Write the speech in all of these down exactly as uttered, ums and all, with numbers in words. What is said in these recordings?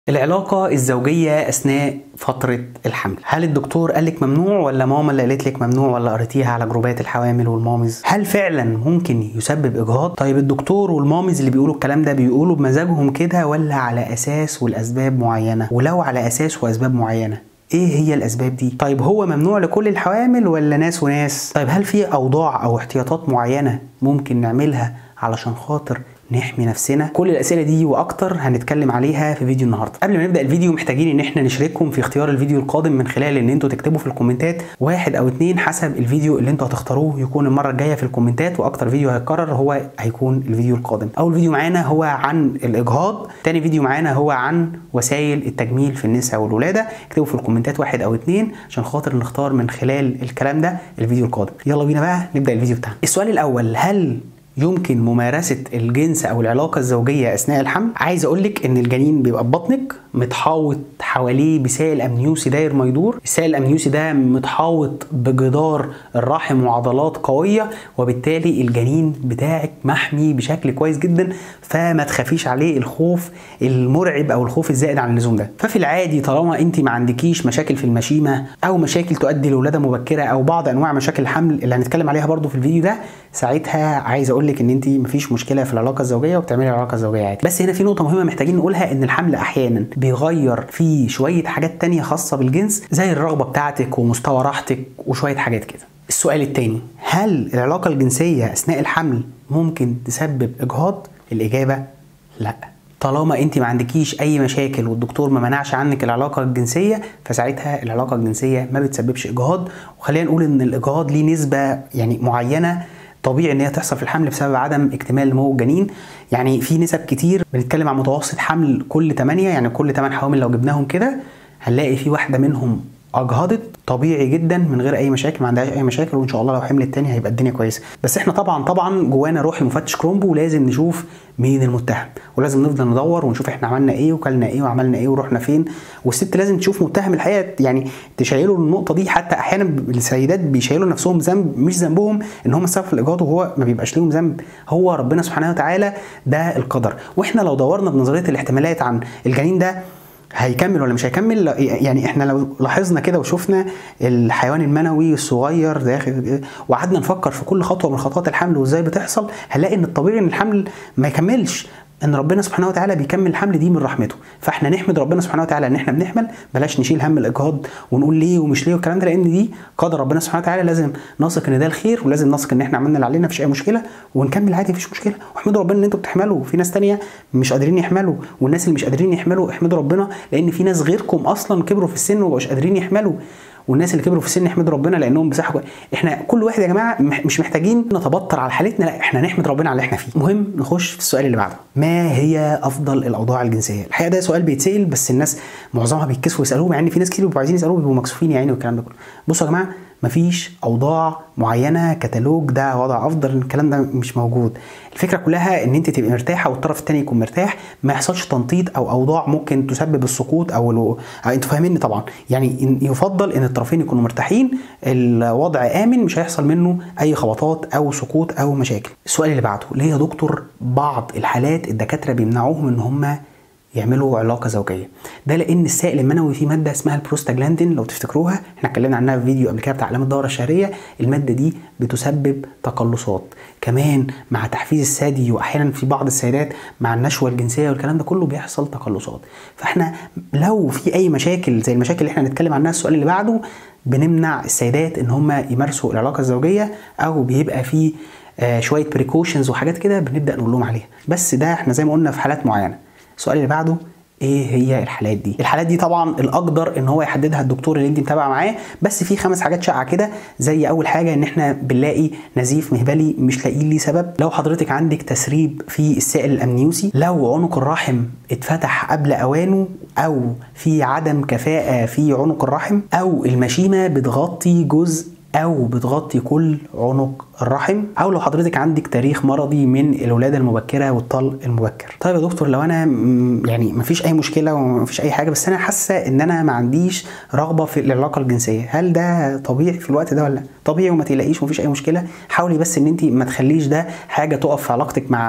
العلاقة الزوجية أثناء فترة الحمل، هل الدكتور قالك ممنوع ولا ماما اللي قالت لك ممنوع ولا قريتيها على جروبات الحوامل والمامز؟ هل فعلا ممكن يسبب إجهاض؟ طيب الدكتور والمامز اللي بيقولوا الكلام ده بيقولوا بمزاجهم كده ولا على أساس والأسباب معينة؟ ولو على أساس وأسباب معينة، ايه هي الاسباب دي؟ طيب هو ممنوع لكل الحوامل ولا ناس وناس؟ طيب هل في اوضاع او احتياطات معينة ممكن نعملها علشان خاطر نحمي نفسنا؟ كل الاسئله دي واكتر هنتكلم عليها في فيديو النهارده. قبل ما نبدا الفيديو محتاجين ان احنا نشارككم في اختيار الفيديو القادم من خلال ان انتوا تكتبوا في الكومنتات واحد او اتنين حسب الفيديو اللي انتوا هتختاروه يكون المره الجايه في الكومنتات، واكتر فيديو هيتكرر هو هيكون الفيديو القادم. اول فيديو معانا هو عن الاجهاض، تاني فيديو معانا هو عن وسائل التجميل في النساء والولاده. اكتبوا في الكومنتات واحد او اتنين عشان خاطر نختار من خلال الكلام ده الفيديو القادم. يلا بينا بقى نبدا الفيديو بتاعنا. السؤال الاول، هل يمكن ممارسة الجنس أو العلاقة الزوجية أثناء الحمل؟ عايز أقولك إن الجنين بيبقى ببطنك متحوط حواليه بسائل أمنيوسي داير ما يدور. السائل الأمنيوسي ده متحوط بجدار الرحم وعضلات قوية، وبالتالي الجنين بتاعك محمي بشكل كويس جدا، فما تخافيش عليه الخوف المرعب أو الخوف الزائد عن اللزوم ده. ففي العادي طالما أنت ما عندكيش مشاكل في المشيمة أو مشاكل تؤدي لولادة مبكرة أو بعض أنواع مشاكل الحمل اللي هنتكلم عليها برضو في الفيديو ده، ساعتها عايز اقول لك ان انت مفيش مشكله في العلاقه الزوجيه وبتعملي العلاقه الزوجيه عادي. بس هنا في نقطه مهمه محتاجين نقولها، ان الحمل احيانا بيغير في شويه حاجات تانية خاصه بالجنس زي الرغبه بتاعتك ومستوى راحتك وشويه حاجات كده. السؤال التاني، هل العلاقه الجنسيه اثناء الحمل ممكن تسبب اجهاض؟ الاجابه لا. طالما انت ما عندكيش اي مشاكل والدكتور ما منعش عنك العلاقه الجنسيه، فساعتها العلاقه الجنسيه ما بتسببش اجهاض. وخلينا نقول ان الاجهاض ليه نسبه يعني معينه طبيعي ان هي تحصل في الحمل بسبب عدم اكتمال نمو الجنين. يعني في نسب كتير، بنتكلم عن متوسط حمل كل تمانية، يعني كل تمن حوامل لو جبناهم كده هنلاقي في واحده منهم اجهضت طبيعي جدا من غير اي مشاكل، ما عندهاش اي مشاكل، وان شاء الله لو حمل التاني هيبقى الدنيا كويسه. بس احنا طبعا طبعا جوانا روح المفتش كرومبو، ولازم نشوف مين المتهم، ولازم نفضل ندور ونشوف احنا عملنا ايه وكلنا ايه وعملنا ايه ورحنا فين. والست لازم تشوف متهم الحقيقه، يعني تشيلوا النقطه دي. حتى احيانا السيدات بيشيلوا نفسهم ذنب مش ذنبهم ان هم السبب في الاجهاض، وهو ما بيبقاش لهم ذنب، هو ربنا سبحانه وتعالى، ده القدر. واحنا لو دورنا بنظريه الاحتمالات عن الجنين ده هيكمل ولا مش هيكمل، يعني احنا لو لاحظنا كده وشفنا الحيوان المنوي الصغير داخل وقعدنا نفكر في كل خطوه من خطوات الحمل وازاي بتحصل، هنلاقي ان الطبيعي ان الحمل ما يكملش، ان ربنا سبحانه وتعالى بيكمل الحمل دي من رحمته. فاحنا نحمد ربنا سبحانه وتعالى ان احنا بنحمل، بلاش نشيل هم الاجهاض ونقول ليه ومش ليه والكلام ده، لان دي قدر ربنا سبحانه وتعالى. لازم نثق ان ده الخير، ولازم نثق ان احنا عملنا اللي علينا مفيش اي مشكله ونكمل عادي مفيش مشكله. واحمدوا ربنا ان انتوا بتحملوا، في ناس تانية مش قادرين يحملوا، والناس اللي مش قادرين يحملوا احمدوا ربنا لان في ناس غيركم اصلا كبروا في السن ومبقوش قادرين يحملوا، والناس اللي كبروا في السن يحمدوا ربنا لانهم بصحه. احنا كل واحد يا جماعه مش محتاجين نتبطر على حالتنا، لا احنا نحمد ربنا على اللي احنا فيه. المهم نخش في السؤال اللي بعده، ما هي افضل الاوضاع الجنسيه؟ الحقيقه ده سؤال بيتسال بس الناس معظمها بيتكسفوا يسالوه، مع ان في ناس كتير بيبقوا عايزين يسالوه بيبقوا مكسوفين يا عيني والكلام ده كله. بصوا يا جماعه، مفيش اوضاع معينه كتالوج ده وضع افضل، الكلام ده مش موجود. الفكره كلها ان انت تبقي مرتاحه والطرف الثاني يكون مرتاح، ما يحصلش تنطيط او اوضاع ممكن تسبب السقوط او الو... انتوا فاهميني طبعا. يعني يفضل ان الطرفين يكونوا مرتاحين، الوضع امن، مش هيحصل منه اي خبطات او سقوط او مشاكل. السؤال اللي بعده، ليه يا دكتور بعض الحالات الدكاتره بيمنعوهم ان هم يعملوا علاقه زوجيه؟ ده لان السائل المنوي فيه ماده اسمها البروستاجلاندين، لو تفتكروها احنا اتكلمنا عنها في فيديو قبل كده بتاع علامات الدوره الشهريه. الماده دي بتسبب تقلصات، كمان مع تحفيز الثدي واحيانا في بعض السيدات مع النشوه الجنسيه والكلام ده كله بيحصل تقلصات. فاحنا لو في اي مشاكل زي المشاكل اللي احنا هنتكلم عنها السؤال اللي بعده، بنمنع السيدات ان هم يمارسوا العلاقه الزوجيه، او بيبقى في آه شويه بريكوشنز وحاجات كده بنبدا نقول لهم عليها، بس ده احنا زي ما قلنا في حالات معينه. السؤال اللي بعده، ايه هي الحالات دي؟ الحالات دي طبعا الاقدر ان هو يحددها الدكتور اللي انت متابعه معاه، بس في خمس حاجات شائعه كده. زي اول حاجه ان احنا بنلاقي نزيف مهبلي مش لاقيين ليه سبب، لو حضرتك عندك تسريب في السائل الامنيوسي، لو عنق الرحم اتفتح قبل اوانه، او في عدم كفاءه في عنق الرحم، او المشيمه بتغطي جزء او بتغطي كل عنق الرحم، او لو حضرتك عندك تاريخ مرضي من الولاده المبكره والطلق المبكر. طيب يا دكتور، لو انا يعني مفيش اي مشكله ومفيش اي حاجه، بس انا حاسه ان انا ما عنديش رغبه في العلاقه الجنسيه، هل ده طبيعي في الوقت ده ولا طبيعي وما تقلقيش ومفيش اي مشكله؟ حاولي بس ان انت ما تخليش ده حاجه تقف في علاقتك مع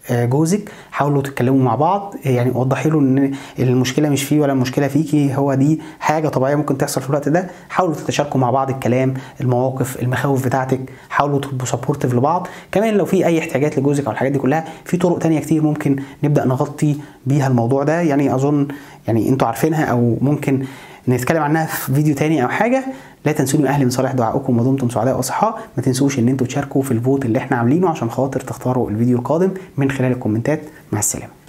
جوزك حاولوا تتكلموا مع بعض، يعني وضحي له ان المشكله مش فيه ولا المشكله فيكي، هو دي حاجه طبيعيه ممكن تحصل في الوقت ده. حاولوا تتشاركوا مع بعض الكلام، المواقف، المخاوف بتاعتك، حاولوا تبقوا سبورتيف لبعض. كمان لو في اي احتياجات لجوزك او الحاجات دي كلها، في طرق تانية كتير ممكن نبدا نغطي بيها الموضوع ده، يعني اظن يعني انتوا عارفينها او ممكن نتكلم عنها في فيديو تاني او حاجه. لا تنسوني اهلي من صالح دعائكم ودمتم سعداء واصحاء. ما تنسوش ان انتوا تشاركوا في الفوت اللي احنا عاملينه عشان خاطر تختاروا الفيديو القادم من خلال الكومنتات. مع السلامه.